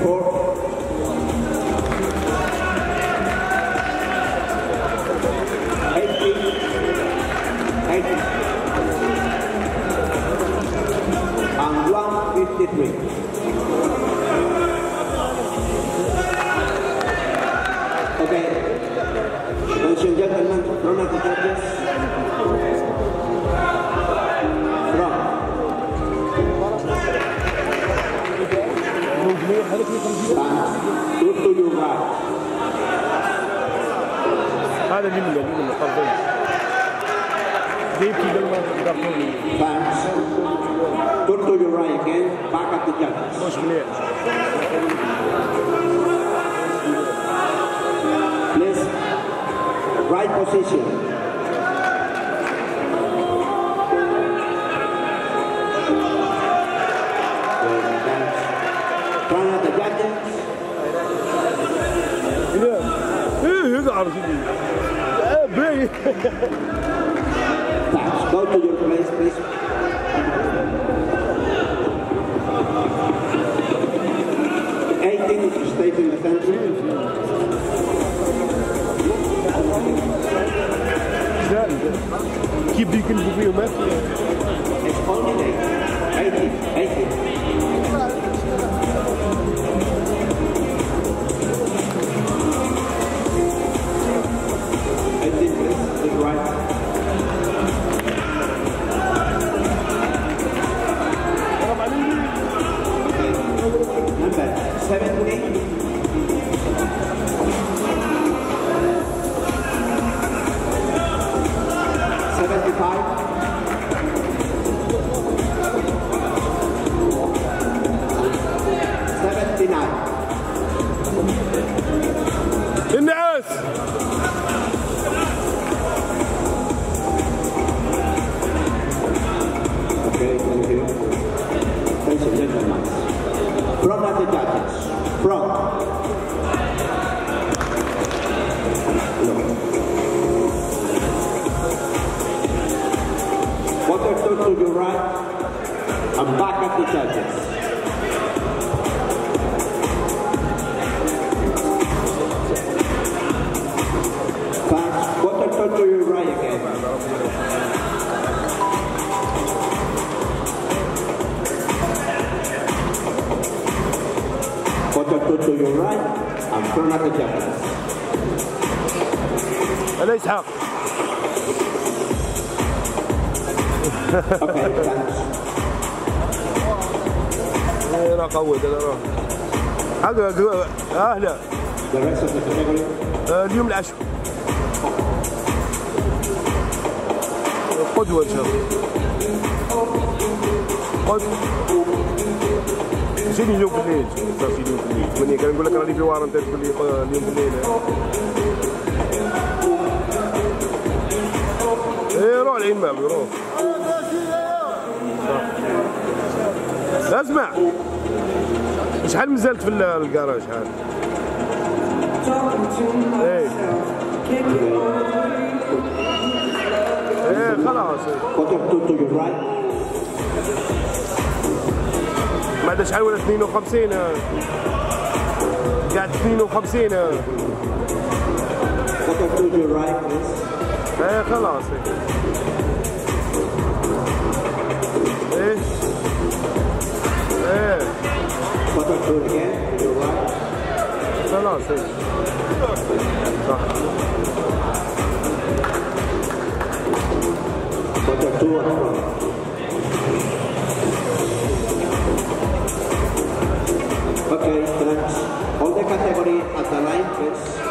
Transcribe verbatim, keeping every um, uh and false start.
four. eighty. eighty. And one fifty-three. Okay. Ladies and gentlemen, front of the judges. Front. Two to your right. هذا اللي من اللي من القرضين. جيب كده ما تقدرون. Thanks. Two to your right again. Back at the judges. مش مليح. Please, right position. Front of the judges. ايه يقعر كذي. باين. Thanks. Go to your place, please. eighteen is to stay in the center. كيف ديك البوفيه ما في It's only eighteen. eighteen. eighteen, please. To the right. Okay. Number seventy. seventy-five. seventy-nine. النعاس Okay, thank you. Ladies and gentlemen, front of the judges. Front. No. Water two to your right and back at the judges. Fast. Water two to your right again. Water two to your right and front of the judges. انا اسحاق Okay, thanks. انا قوي انا روح حق اهلا The rest of the category. اليوم العشاء قدوة ان شاء الله قدوة شنو اليوم في الليل صار شي اليوم في الليل ثمانية كان نقول لك راني في وارنتين تقول لي اليوم في الليل ايه روح العمام روح اسمع شحال مازالت في الكراج شحال ايه ايه خلاص Water two to your right. بعد شحال ولا اثنين وخمسين قاعد اثنين وخمسين Water two to your right, please. ايه خلاص ايه ايه Water two again to your right. خلاص ايه صح Water two and front. Okay, thanks. All the category at the line, please.